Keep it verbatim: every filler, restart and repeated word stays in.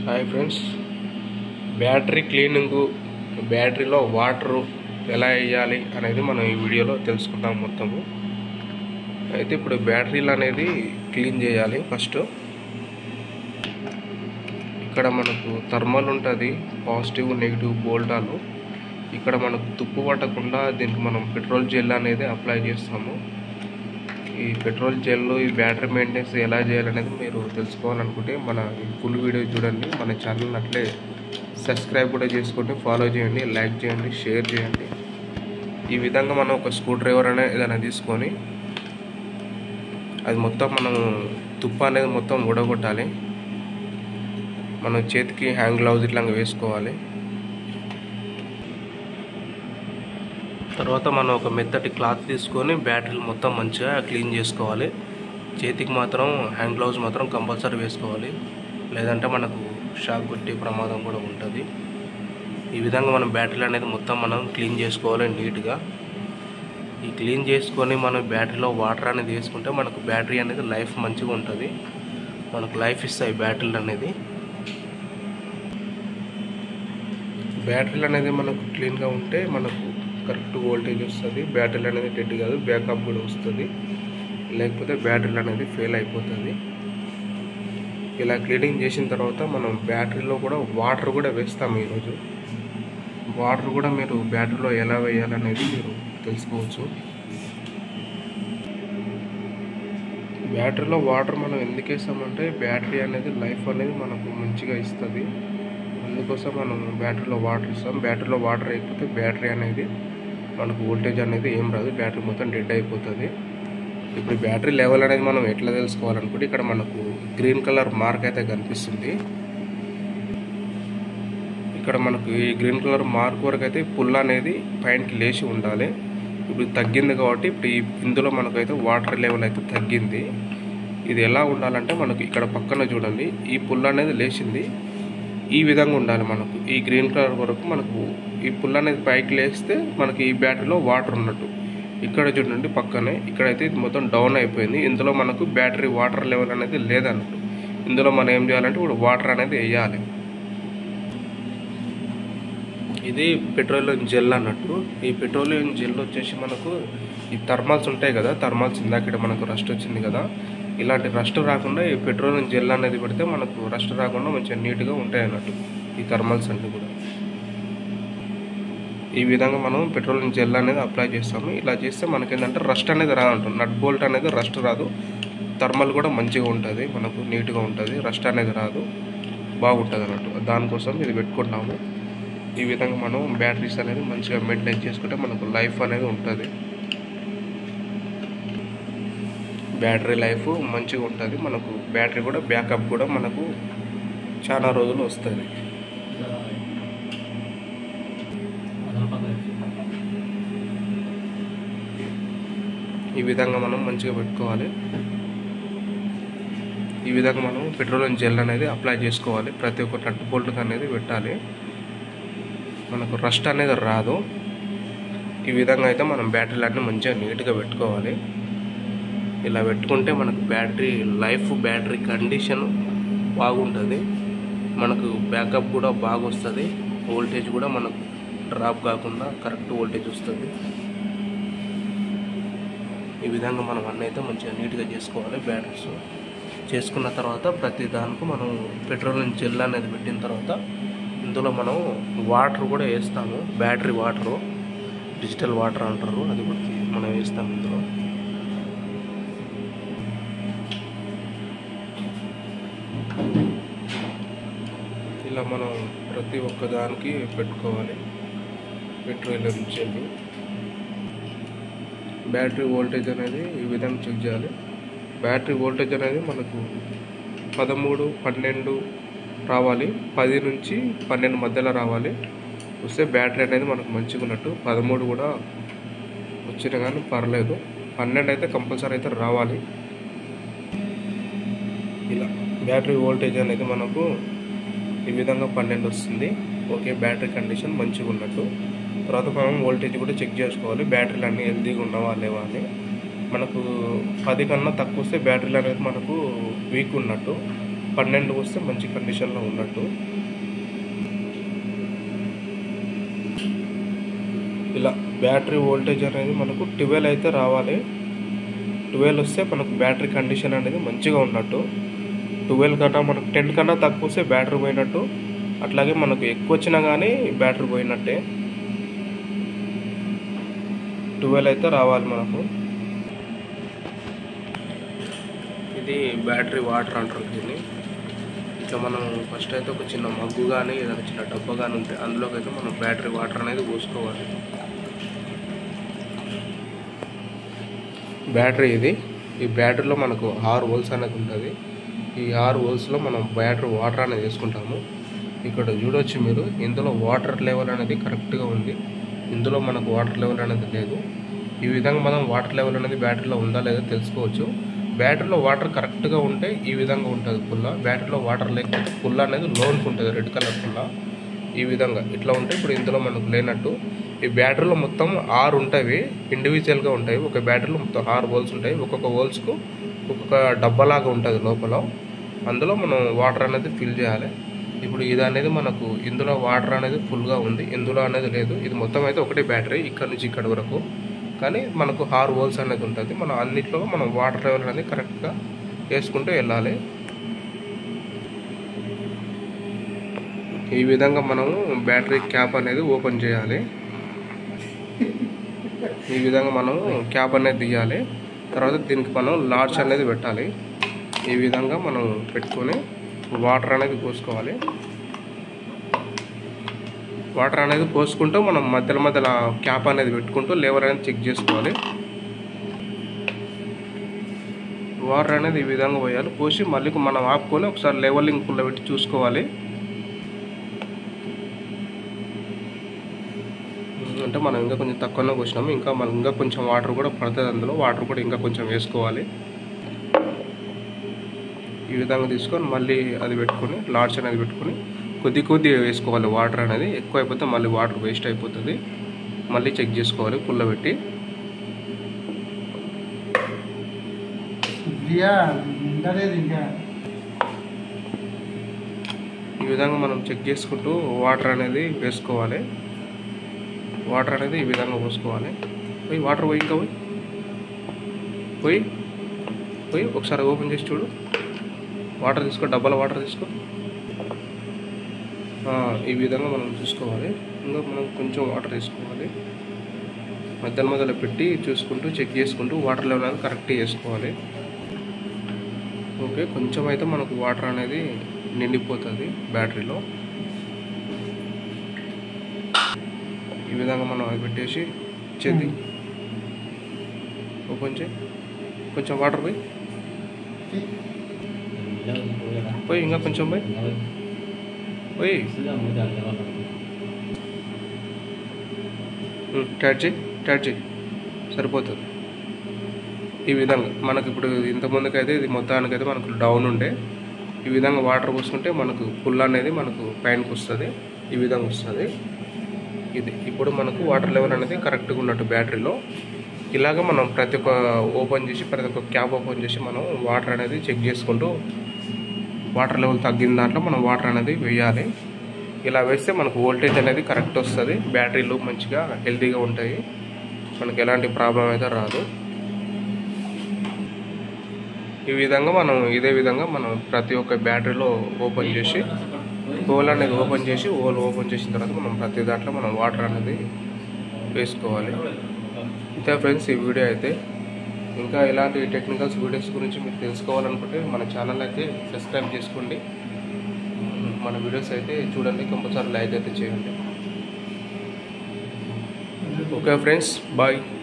Hi friends, battery cleaning, బ్యాటరీలో water ఎలా వేయాలి అనేది మనం ఈ వీడియోలో తెలుసుకుందాం మొత్తము. అయితే ఇప్పుడు బ్యాటరీలు అనేది క్లీన్ చేయాలి. ఫస్ట్ ఇక్కడ మనకు థర్మల్ ఉంటుంది, పాజిటివ్ నెగిటివ్ బోల్టాలు. ఇక్కడ మనకు తుప్పు పట్టకుండా దీనికి మనం పెట్రోల్ జెల్ అనేది అప్లై చేస్తాము. ఈ పెట్రోల్ జెల్ ఈ బ్యాటరీ మెయింటెనెన్స్ ఎలా చేయాలనేది మీరు తెలుసుకోవాలనుకుంటే మన ఫుల్ వీడియో చూడండి. మన ఛానల్ అట్లే సబ్స్క్రైబ్ కూడా చేసుకోండి, ఫాలో చేయండి, లైక్ చేయండి, షేర్ చేయండి. ఈ విధంగా మనం ఒక స్క్రూ డ్రైవర్ అనేది ఏదైనా తీసుకొని అది మొత్తం మనం తుప్పు అనేది మొత్తం ఊడగొట్టాలి. మనం చేతికి హ్యాండ్ గ్లౌజ్ ఇట్లా వేసుకోవాలి. తర్వాత మనం ఒక మెత్తటి క్లాత్ తీసుకొని బ్యాటరీలు మొత్తం మంచిగా క్లీన్ చేసుకోవాలి. చేతికి మాత్రం హ్యాండ్ గ్లౌజ్ మాత్రం కంపల్సరీ వేసుకోవాలి, లేదంటే మనకు షాక్ కొట్టే ప్రమాదం కూడా ఉంటుంది. ఈ విధంగా మనం బ్యాటరీలు అనేది మొత్తం మనం క్లీన్ చేసుకోవాలి నీట్గా. ఈ క్లీన్ చేసుకొని మనం బ్యాటరీలో వాటర్ అనేది వేసుకుంటే మనకు బ్యాటరీ అనేది లైఫ్ మంచిగా ఉంటుంది, మనకు లైఫ్ ఇస్తాయి బ్యాటరీలు అనేది. బ్యాటరీలు అనేది మనకు క్లీన్గా ఉంటే మనకు కరెక్ట్ వోల్టేజ్ వస్తుంది, బ్యాటరీలు అనేది డెడ్ కాదు, బ్యాకప్ కూడా వస్తుంది. లేకపోతే బ్యాటరీలు అనేది ఫెయిల్ అయిపోతుంది. ఇలా క్లీనింగ్ చేసిన తర్వాత మనం బ్యాటరీలో కూడా వాటర్ కూడా వేస్తాము. ఈరోజు వాటర్ కూడా మీరు బ్యాటరీలో ఎలా వేయాలనేది మీరు తెలుసుకోవచ్చు. బ్యాటరీలో వాటర్ మనం ఎందుకు వేస్తామంటే బ్యాటరీ అనేది లైఫ్ అనేది మనకు మంచిగా ఇస్తుంది, అందుకోసం మనం బ్యాటరీలో వాటర్ ఇస్తాం. బ్యాటరీలో వాటర్ అయిపోతే బ్యాటరీ అనేది మనకు వోల్టేజ్ అనేది ఏం రాదు, బ్యాటరీ మొత్తం డెడ్ అయిపోతుంది. ఇప్పుడు బ్యాటరీ లెవెల్ అనేది మనం ఎట్లా తెలుసుకోవాలనుకుంటే ఇక్కడ మనకు గ్రీన్ కలర్ మార్క్ అయితే కనిపిస్తుంది. ఇక్కడ మనకు ఈ గ్రీన్ కలర్ మార్క్ వరకు అయితే పుల్ అనేది పైనకి లేచి ఉండాలి. ఇప్పుడు తగ్గింది కాబట్టి ఇప్పుడు ఈ ఇందులో మనకైతే వాటర్ లెవెల్ అయితే తగ్గింది. ఇది ఎలా ఉండాలంటే మనకు ఇక్కడ పక్కన చూడండి, ఈ పుల్ అనేది లేచింది, ఈ విధంగా ఉండాలి. మనకు ఈ గ్రీన్ కలర్ వరకు మనకు ఈ పుల్ అనేది పైకి లేస్తే మనకి ఈ బ్యాటరీలో వాటర్ ఉన్నట్టు. ఇక్కడ చూడండి పక్కనే ఇక్కడైతే ఇది మొత్తం డౌన్ అయిపోయింది, ఇందులో మనకు బ్యాటరీ వాటర్ లెవెల్ అనేది లేదన్నట్టు. ఇందులో మనం ఏం చేయాలంటే ఇప్పుడు వాటర్ అనేది వేయాలి. ఇది పెట్రోలియం జెల్ అన్నట్టు. ఈ పెట్రోలియం జెల్ వచ్చేసి మనకు ఈ థర్మల్స్ ఉంటాయి కదా, థర్మల్స్ ఇందాక ఇక్కడ మనకు రస్ట్ వచ్చింది కదా, ఇలాంటి రస్ట్ రాకుండా ఈ పెట్రోలియం జెల్ అనేది పెడితే మనకు రస్ట్ రాకుండా మంచిగా నీట్గా ఉంటాయి అన్నట్టు ఈ థర్మల్స్ అన్నీ కూడా. ఈ విధంగా మనం పెట్రోలియం జెల్ అనేది అప్లై చేస్తాము. ఇలా చేస్తే మనకి ఏంటంటే రస్ట్ అనేది రాదంటాం, నట్ బోల్ట్ అనేది రస్ట్ రాదు, థర్మల్ కూడా మంచిగా ఉంటుంది, మనకు నీట్గా ఉంటుంది, రస్ట్ అనేది రాదు, బాగుంటుంది అన్నట్టు. దానికోసం ఇది పెట్టుకుంటాము. ఈ విధంగా మనం బ్యాటరీస్ అనేది మంచిగా మెయింటైన్ చేసుకుంటే మనకు లైఫ్ అనేది ఉంటుంది, బ్యాటరీ లైఫ్ మంచిగా ఉంటుంది. మనకు బ్యాటరీ కూడా బ్యాకప్ కూడా మనకు చాలా రోజులు వస్తుంది. ఈ విధంగా మనం మంచిగా పెట్టుకోవాలి. ఈ విధంగా మనం పెట్రోలియం జెల్ అనేది అప్లై చేసుకోవాలి. ప్రతి ఒక్క నట్ బోల్ట్ అనేది పెట్టాలి, మనకు రస్ట్ అనేది రాదు. ఈ విధంగా అయితే మనం బ్యాటరీలన్నీ మంచిగా నీట్గా పెట్టుకోవాలి. ఇలా పెట్టుకుంటే మనకు బ్యాటరీ లైఫ్, బ్యాటరీ కండిషన్ బాగుంటుంది, మనకు బ్యాకప్ కూడా బాగా వస్తుంది, వోల్టేజ్ కూడా మనకు డ్రాప్ కాకుండా కరెక్ట్ వోల్టేజ్ వస్తుంది. ఈ విధంగా మనం అన్నీ అయితే మంచిగా నీట్గా చేసుకోవాలి. బ్యాటరీస్ చేసుకున్న తర్వాత ప్రతి దానికి మనం పెట్రోలియం జెల్ అనేది పెట్టిన తర్వాత ఇందులో మనం వాటర్ కూడా వేస్తాము. బ్యాటరీ వాటరు, డిజిటల్ వాటర్ అంటారు, అది కూడా మనం వేస్తాము ఇందులో. ఇలా మనం ప్రతి ఒక్క దానికి పెట్టుకోవాలి పెట్రోలియం జెల్. బ్యాటరీ వోల్టేజ్ అనేది ఈ విధంగా చెక్ చేయాలి. బ్యాటరీ వోల్టేజ్ అనేది మనకు పదమూడు పన్నెండు రావాలి, పది నుంచి పన్నెండు మధ్యలో రావాలి. వస్తే బ్యాటరీ అనేది మనకు మంచిగా ఉన్నట్టు. పదమూడు కూడా వచ్చినా కానీ పర్లేదు, పన్నెండు అయితే కంపల్సరీ అయితే రావాలి. ఇలా బ్యాటరీ వోల్టేజ్ అనేది మనకు ఈ విధంగా పన్నెండు వస్తుంది, ఓకే, బ్యాటరీ కండిషన్ మంచిగా ఉన్నట్టు. తర్వాత మనం వోల్టేజ్ కూడా చెక్ చేసుకోవాలి, బ్యాటరీలు అన్నీ హెల్తీగా ఉన్నవా లేవా అని. మనకు పది కన్నా తక్కువ వస్తే బ్యాటరీలు అనేది మనకు వీక్ ఉన్నట్టు, పన్నెండు వస్తే మంచి కండిషన్లో ఉన్నట్టు. ఇలా బ్యాటరీ వోల్టేజ్ అనేది మనకు ట్వెల్వ్ అయితే రావాలి. ట్వెల్వ్ వస్తే మనకు బ్యాటరీ కండిషన్ అనేది మంచిగా ఉన్నట్టు. ట్వెల్వ్ కన్నా మనకు టెన్ కన్నా తక్కువ వస్తే బ్యాటరీ పోయినట్టు, అట్లాగే మనకు ఎక్కువ వచ్చినా కానీ బ్యాటరీ పోయినట్టే. ట్వెల్వ్ అయితే రావాలి మనకు. ఇది బ్యాటరీ వాటర్ అంటారు దీన్ని. ఇట్లా మనం ఫస్ట్ అయితే ఒక చిన్న మగ్గు కానీ ఏదైనా చిన్న డబ్బా కానీ ఉంటే అందులోకి అయితే మనం బ్యాటరీ వాటర్ అనేది పోసుకోవాలి. బ్యాటరీ ఇది. ఈ బ్యాటరీలో మనకు ఆరు వోల్ట్స్ అనేది ఉంటుంది. ఈ ఆరు వోల్ట్స్లో మనం బ్యాటరీ వాటర్ అనేది వేసుకుంటాము. ఇక్కడ చూడవచ్చు మీరు, ఇందులో వాటర్ లెవెల్ అనేది కరెక్ట్గా ఉంది. ఇందులో మనకు వాటర్ లెవెల్ అనేది లేదు. ఈ విధంగా మనం వాటర్ లెవెల్ అనేది బ్యాటరీలో ఉందా లేదా తెలుసుకోవచ్చు. బ్యాటరీలో వాటర్ కరెక్ట్గా ఉంటే ఈ విధంగా ఉంటుంది పుల్ల. బ్యాటరీలో వాటర్ లేకపోతే పుల్ల అనేది లోన్కి ఉంటుంది, రెడ్ కలర్ పుల్ల. ఈ విధంగా ఇట్లా ఉంటే ఇప్పుడు ఇందులో మనకు లేనట్టు. ఈ బ్యాటరీలో మొత్తం ఆరు ఉంటాయి, ఇండివిజువల్గా ఉంటాయి. ఒక బ్యాటరీలో మొత్తం ఆరు వోల్ట్స్ ఉంటాయి. ఒక్కొక్క వోల్ట్స్కు ఒక్కొక్క డబ్బాలాగా ఉంటుంది లోపల. అందులో మనం వాటర్ అనేది ఫిల్ చేయాలి. ఇప్పుడు ఇది అనేది మనకు ఇందులో వాటర్ అనేది ఫుల్గా ఉంది, ఇందులో అనేది లేదు. ఇది మొత్తం అయితే ఒకటే బ్యాటరీ ఇక్కడ నుంచి ఇక్కడ వరకు, కానీ మనకు ఆరు వోల్ట్స్ అనేది ఉంటుంది. మనం అన్నిట్లో మనం వాటర్ లెవెల్ అనేది కరెక్ట్గా వేసుకుంటూ వెళ్ళాలి. ఈ విధంగా మనము బ్యాటరీ క్యాప్ అనేది ఓపెన్ చేయాలి. ఈ విధంగా మనము క్యాప్ అనేది తీయాలి. తర్వాత దీనికి మనం లార్జ్ అనేది పెట్టాలి. ఈ విధంగా మనం పెట్టుకొని వాటర్ అనేది పోసుకోవాలి. వాటర్ అనేది పోసుకుంటూ మనం మధ్యలో మధ్యలో క్యాప్ అనేది పెట్టుకుంటూ లెవెల్ అనేది చెక్ చేసుకోవాలి. వాటర్ అనేది ఈ విధంగా పోయాలి. పోసి మళ్ళీ మనం ఆపుకొని ఒకసారి లెవెలింగ్ పుల్ల పెట్టి చూసుకోవాలి. అంటే మనం ఇంకా కొంచెం తక్కువనే పోసినాము, ఇంకా మనం ఇంకా కొంచెం వాటర్ కూడా పడుతుంది. అందులో వాటర్ కూడా ఇంకా కొంచెం వేసుకోవాలి. ఈ విధంగా తీసుకొని మళ్ళీ అది పెట్టుకొని లార్జ్ అనేది పెట్టుకొని కొద్ది కొద్ది వేసుకోవాలి. వాటర్ అనేది ఎక్కువ అయిపోతే మళ్ళీ వాటర్ వేస్ట్ అయిపోతుంది. మళ్ళీ చెక్ చేసుకోవాలి పుల్ల పెట్టి. ఈ విధంగా మనం చెక్ చేసుకుంటూ వాటర్ అనేది వేసుకోవాలి. వాటర్ అనేది ఈ విధంగా పోసుకోవాలి. పోయి వాటర్ పోయి ఇంకా పోయి పోయి పోయి ఒకసారి ఓపెన్ చేసి చూడు. వాటర్ తీసుకో, డబ్బాలో వాటర్ తీసుకో. ఈ విధంగా మనం చూసుకోవాలి. ఇంకా మనం కొంచెం వాటర్ తీసుకోవాలి. మధ్యలో మధ్యలో పెట్టి చూసుకుంటూ చెక్ చేసుకుంటూ వాటర్ లెవెల్ అనేది కరెక్ట్గా వేసుకోవాలి. ఓకే, కొంచెం అయితే మనకు వాటర్ అనేది నిండిపోతుంది బ్యాటరీలో. ఈ విధంగా మనం అది పెట్టేసి చెంది ఓపెన్ చేయి. కొంచెం వాటర్ పోయి పోయి ఇంకా కొంచెం పోయి పోయి ట్యాట్ చేయి ట్యాట్ చేయి సరిపోతుంది. ఈ విధంగా మనకు ఇప్పుడు ఇంతకుముందుకైతే ఇది మొత్తానికైతే మనకు డౌన్ ఉండే. ఈ విధంగా వాటర్ పోసుకుంటే మనకు పుల్ అనేది మనకు పైనకి వస్తుంది. ఈ విధంగా వస్తుంది. ఇది ఇప్పుడు మనకు వాటర్ లెవెల్ అనేది కరెక్ట్గా ఉన్నట్టు బ్యాటరీలో. ఇలాగ మనం ప్రతి ఒక్క ఓపెన్ చేసి ప్రతి ఒక్క క్యాప్ ఓపెన్ చేసి మనం వాటర్ అనేది చెక్ చేసుకుంటూ వాటర్ లెవెల్ తగ్గిన దాంట్లో మనం వాటర్ అనేది వేయాలి. ఇలా వేస్తే మనకు వోల్టేజ్ అనేది కరెక్ట్ వస్తుంది. బ్యాటరీలు మంచిగా హెల్తీగా ఉంటాయి, మనకు ఎలాంటి ప్రాబ్లం అయితే రాదు. ఈ విధంగా మనం ఇదే విధంగా మనం ప్రతి ఒక్క బ్యాటరీలో ఓపెన్ చేసి హోల్ అనేది ఓపెన్ చేసి హోల్ ఓపెన్ చేసిన తర్వాత మనం ప్రతి దాంట్లో మనం వాటర్ అనేది వేసుకోవాలి. ఇంతే ఫ్రెండ్స్ ఈ వీడియో అయితే. ఇంకా ఇలాంటి టెక్నికల్స్ వీడియోస్ గురించి మీరు తెలుసుకోవాలనుకుంటే మన ఛానల్ అయితే సబ్స్క్రైబ్ చేసుకోండి. మన వీడియోస్ అయితే చూడండి, కంపల్సరీ లైక్ అయితే చేయండి. Okay friends, bye.